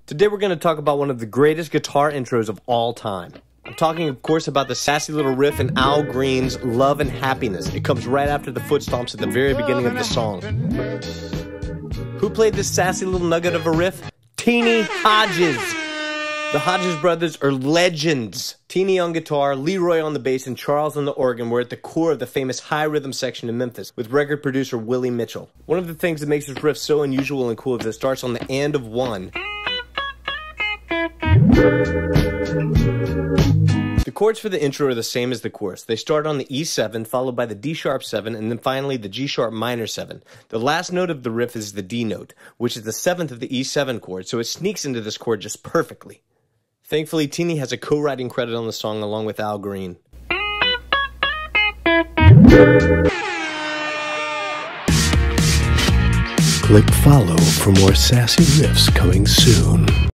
Today we're going to talk about one of the greatest guitar intros of all time. I'm talking, of course, about the sassy little riff in Al Green's Love and Happiness. It comes right after the foot stomps at the very beginning of the song. Who played this sassy little nugget of a riff? Teenie Hodges. The Hodges brothers are legends. Teenie on guitar, Leroy on the bass, and Charles on the organ were at the core of the famous high rhythm section in Memphis with record producer Willie Mitchell. One of the things that makes this riff so unusual and cool is that it starts on the and of one. The chords for the intro are the same as the chorus. They start on the E7, followed by the D sharp 7, and then finally the G sharp minor 7. The last note of the riff is the D note, which is the 7th of the E7 chord, so it sneaks into this chord just perfectly. Thankfully, Teenie has a co-writing credit on the song along with Al Green. Click follow for more sassy riffs coming soon.